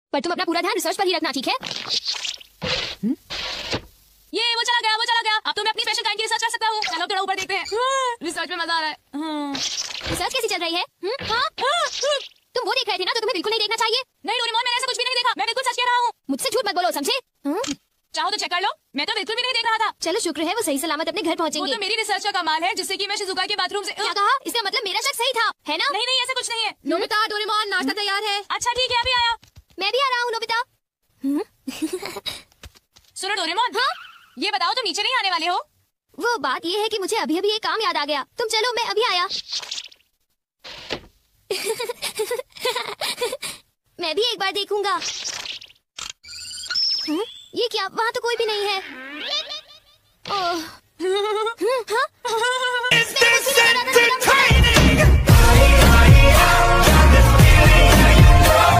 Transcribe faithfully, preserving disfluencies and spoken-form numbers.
पर तुम अपना पूरा ध्यान रिसर्च पर ही रखना, ठीक है? हुँ? ये वो चला गया वो चला गया। अब तो मैं अपनी स्पेशल काइंड की रिसर्च कर सकता हूँ। चलो थोड़ा ऊपर देखते हैं। रिसर्च में मजा आ रहा है। रिसर्च कैसी चल रही है? हाँ? तुम वो देख रहे थे ना, तो तुम्हें बिल्कुल नहीं देखना चाहिए। नहीं डोरेमोन, मैंने ऐसा कुछ भी नहीं देखा। मैं बिल्कुल सच कह रहा हूँ। मुझसे झूठ मत बोलो, समझे? चाहो तो चेक कर लो, मैं तो बिल्कुल भी नहीं देख रहा था। चलो शुक्र है वो सही सलामत अपने घर पहुंचेंगे। वो तो मेरी रिसर्च का कमाल है, जिससे कि मैं शिजुका के बाथरूम से। क्या कहा? इसका मतलब मेरा शक सही था, है ना? नहीं नहीं, ऐसा कुछ नहीं है। नोबिता, डोरेमोन, नाश्ता तैयार है। अच्छा ठीक है, अभी आया। मैं भी आ रहा हूँ नोबिता। सुनो डोरेमोन, हाँ? ये बताओ तुम नीचे नहीं आने वाले हो? वो बात ये है कि मुझे अभी अभी एक काम याद आ गया। तुम चलो, मैं अभी आया। मैं भी एक बार देखूंगा। हुँ? ये क्या? वहाँ तो कोई भी नहीं है। ओह, हाँ?